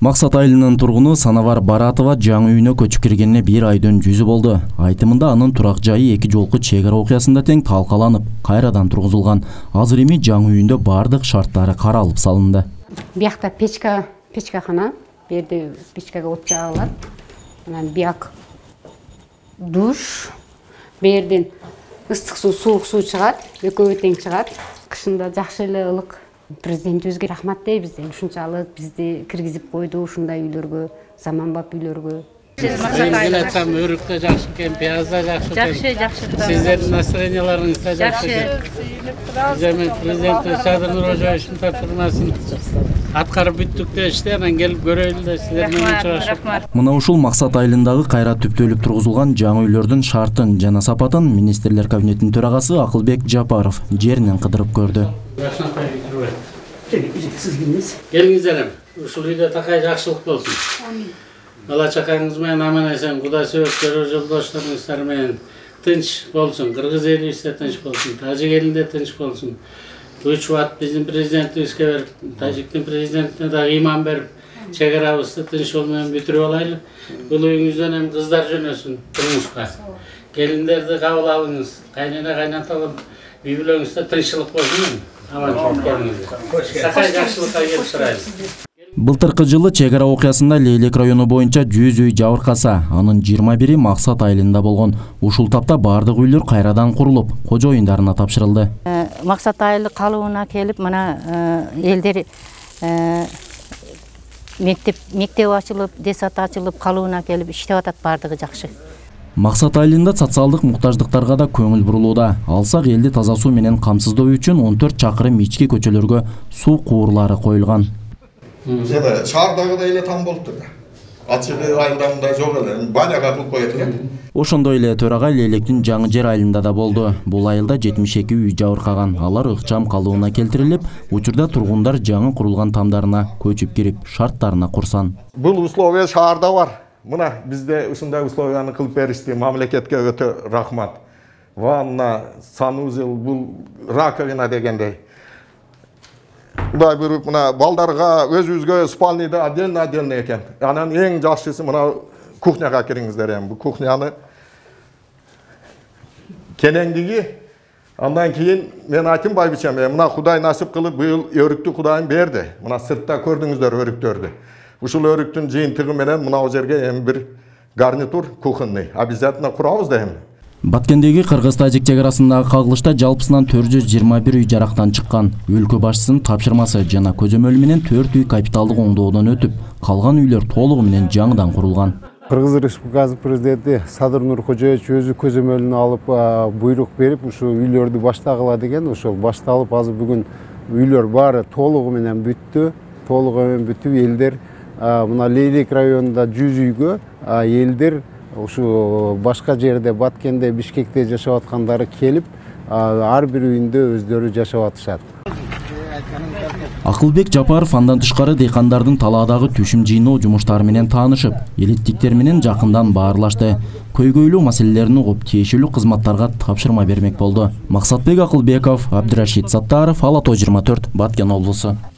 Максат айылынын тургуну Санавар Баратова жаңы үйүнө көчүп киргенине 1 айдын жүзү болду. Айтымында анын турак жайы 2 жолку чек ара окуясында тең талкаланып, кайрадан тургузулган. Азыр эми жаңы үйүндө бардык шарттары каралып салынды. Биякта печкахана, берде печкага от жагылат. Анан бияк душ, берден ыстык суу, суук суу чыгат, экөө тең чыгат. Кышында жакшы эле ылык. Президентибизге рахмат дейбиз. Ушунчалык бизди киргизип койду ушундай үйлөргө, заманбап үйлөргө. Айтсам, өрүктө жакшы экен, пиязда жакшы экен. Жакшы. Сиздердин настроенияларыңыз да жакшы экен. Президент Садыр Нуркожоевичтин тапшырмасын аткарып бүттүк дешти, анан келип көрөлү да сиздер менен чыгышып. Мына ушул Максат айылындагы кайра түптөлүп тургузулган жаңы үйлөрдүн шартын жана сапатын министрлер кабинетинин төрагасы Акылбек Жапаров жеринен кыдырып көрдү. Келиңиздер, ушул үйдө такай жакшылык болсун. Бала чакаңыз менен аман эсен, Кудай сөбөттөрү, жолдошторуңуздар менен тынч болсун. Кыргыз элибиз да тынч болсун, Тажик элинде тынч болсун. 3 убакыт биздин президентибизге берип, Тажиктин президентине да ыйман берип, чек арабызды тынч жол менен бүтүрүп алайлы. Бул үйүңүздөн эми кыздар жөнөсүн турмушка. Келиндерди кабыл алыңыз, кайнана кайнаталым, үй бүлөңүздө тынччылык болсун. Былтыркы жылы чек ара окуясында Лейлек району боюнча 100 үй жабыркаса, анын 21-и Максат айылында болгон. Ушул тапта бардык үйлөр кайрадан курулуп, кожоюндарына тапшырылды. Максат айылы калыбына келип, мына элдер мектеп ачылып, десат ачылып, калыбына келип иштеп атат, бардыгы жакшы. Максат айылында социалдык муктаждыктарга да көңүл бурулууда. Алсак элди таза суу менен камсыздоо үчүн 14 чакырым ички көчөлөргө суу куурлары коюлган. Жана шаардагыдай эле там болуптур. Ачык айылдарында жок эле, баняга кылып коет экен. Ошондой эле төрагай Лейлектин жаңы жер айылында да болду. Бул айылда 72 үй жабыркаган. Алар ыкчам калыбына келтирилип, учурда тургундар жаңы курулган тамдарына көчүп кирип, шарттарына курсан. Бул условия шаарда бар. Мына бизде ушундай условияны кылып беришти, мамлекетке өтө рахмат. Ванна, санузел, бул раковина дегендей. Мындай бир мына балдарга өзүбүзгө спальныйда отдельно экен. Анан эң жакшысы мына кухняга кириңиздер эми. Бул кухняны кенеңдиги, андан кийин мен айтымбай бичем, мына Кудай насип кылып быйыл өрүктү Кудайым берди. Мына сыртта көрдүңүздөр өрүктөрдү. Ушул өрүктүн жыйынтыгы менен мына жерге эми бир гарнитур кухонный обязательно курабыз да эми. Баткендеги Кыргыз-Тажик чек арасындагы кагылышта жалпысынан 421 үй жарактан чыккан. Өлкө башчысынын тапшырмасы жана көзөмөлү менен 4 үй капиталдык оңдоодон өтүп, калган үйлөр толугу менен жаңыдан курулган. Кыргыз Республикасынын президенти Садыр Нуркожоевич өзү көзөмөлүнө алып, буйрук берип, ушу үйлөрдү баштагыла деген, ошол башталып, азыр бүгүн үйлөр баары толугу менен бүттү. Толугу менен бүтүп, элдер мына Лейлек районунда 100 үйгө элдер ушу башка жерде Баткенде, Бишкекте жашап аткандары келип, ар бир үйүндө өздөрү жашап атышат. Акылбек Жапаров андан тышкары дыйкандардын талаадагы түшүм жыйноо жумуштары менен таанышып, элиттиктер менен жакындан баарлашты. Көйгөйлүү маселелерин угуп, тиешелүү кызматтарга тапшырма бермек болду. Максатбек Акылбеков, Абдырашид Саттаров, Ала Тоо 24, Баткен облусу.